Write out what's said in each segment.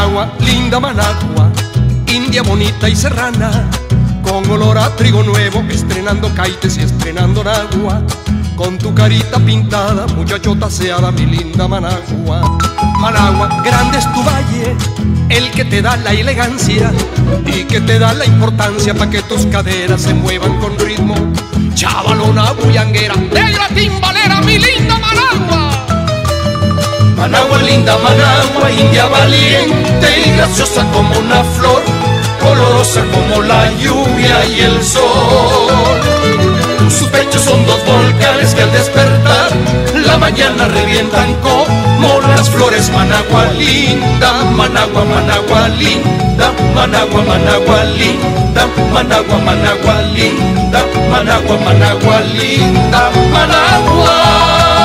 Managua, linda Managua, india bonita y serrana, con olor a trigo nuevo, estrenando caites y estrenando nagua. Con tu carita pintada, muchachota aseada, mi linda Managua. Managua, grande es tu valle, el que te da la elegancia y que te da la importancia para que tus caderas se muevan con ritmo. Chavalona bullanguera, negra timbalera, mi linda Managua. Managua, linda Managua, india valiente y graciosa como una flor, colorosa como la lluvia y el sol. Sus pechos son dos volcanes que al despertar la mañana revientan como las flores. Managua linda, Managua, Managua linda, Managua, Managua linda, Managua, Managua linda, Managua, Managua linda, Managua.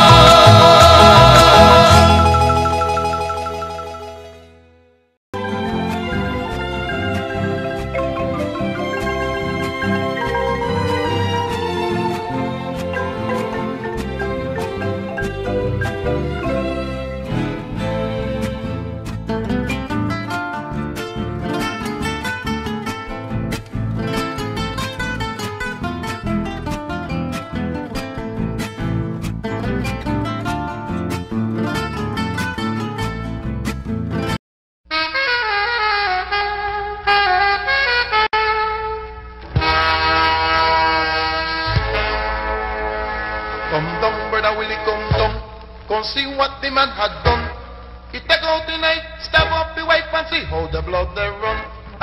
See what the man had done. He take out the knife, stab up the wife and see how the blood they run.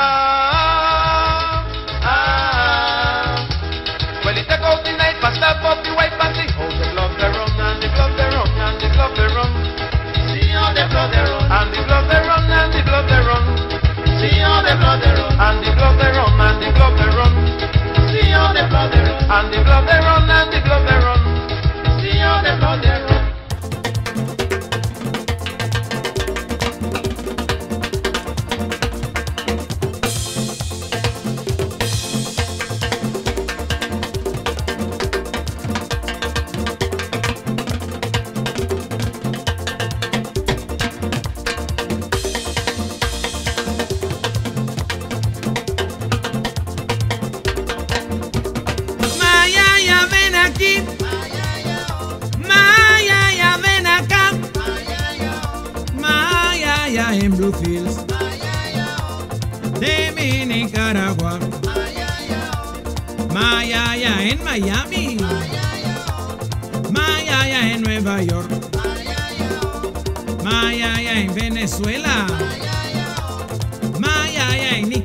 Well, he take out the knife and stab up the wife and see how the blood they run, and the blood they run, and the blood they run. See how the blood they run, and the blood they run, and the blood they run. See how the blood they run, and the blood they run, and the blood they run. See how the blood they run, and the blood they run, and the blood they run. See how the blood they run. En Bluefields de mi Nicaragua, Mayaya en Miami, Mayaya en Nueva York, Mayaya en Venezuela, Mayaya en Nicaragua.